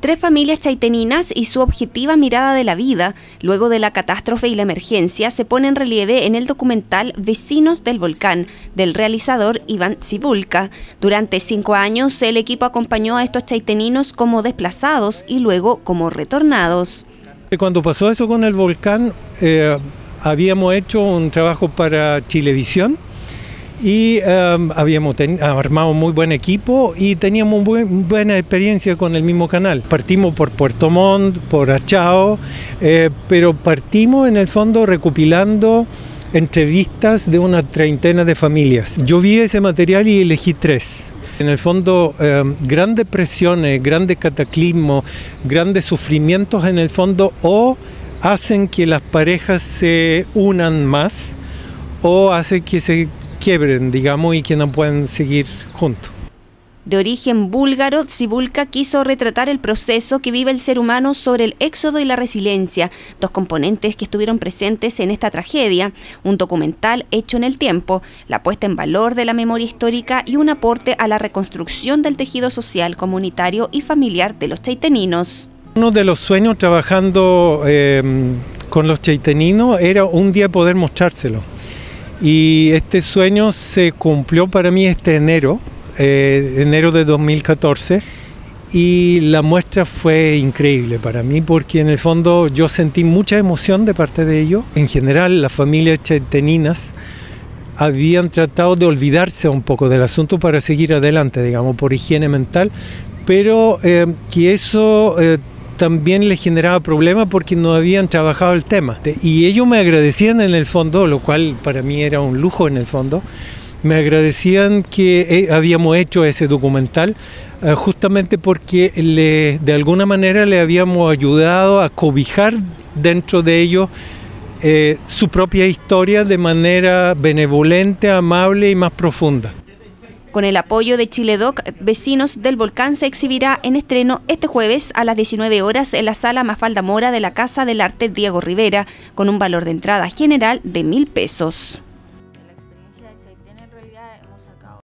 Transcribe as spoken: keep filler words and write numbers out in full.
Tres familias chaiteninas y su objetiva mirada de la vida, luego de la catástrofe y la emergencia, se pone en relieve en el documental Vecinos del Volcán, del realizador Iván Cibulka. Durante cinco años, el equipo acompañó a estos chaiteninos como desplazados y luego como retornados. Cuando pasó eso con el volcán, eh, habíamos hecho un trabajo para Chilevisión y um, habíamos armado un muy buen equipo y teníamos muy buena experiencia con el mismo canal. Partimos por Puerto Montt, por Achao, eh, pero partimos en el fondo recopilando entrevistas de una treintena de familias. Yo vi ese material y elegí tres. En el fondo, eh, grandes presiones, grandes cataclismos, grandes sufrimientos en el fondo o hacen que las parejas se unan más o hacen que se quiebren, digamos, y que no pueden seguir juntos. De origen búlgaro, Cibulka quiso retratar el proceso que vive el ser humano sobre el éxodo y la resiliencia, dos componentes que estuvieron presentes en esta tragedia, un documental hecho en el tiempo, la puesta en valor de la memoria histórica y un aporte a la reconstrucción del tejido social, comunitario y familiar de los chaiteninos. Uno de los sueños trabajando eh, con los chaiteninos era un día poder mostrárselo. Y este sueño se cumplió para mí este enero, eh, enero de dos mil catorce, y la muestra fue increíble para mí porque en el fondo yo sentí mucha emoción de parte de ellos. En general, las familias chaiteninas habían tratado de olvidarse un poco del asunto para seguir adelante, digamos, por higiene mental, pero eh, que eso eh, también les generaba problemas porque no habían trabajado el tema. Y ellos me agradecían en el fondo, lo cual para mí era un lujo en el fondo, me agradecían que habíamos hecho ese documental eh, justamente porque le, de alguna manera le habíamos ayudado a cobijar dentro de ellos eh, su propia historia de manera benevolente, amable y más profunda. Con el apoyo de Chiledoc, Vecinos del Volcán se exhibirá en estreno este jueves a las diecinueve horas en la Sala Mafalda Mora de la Casa del Arte Diego Rivera, con un valor de entrada general de mil pesos.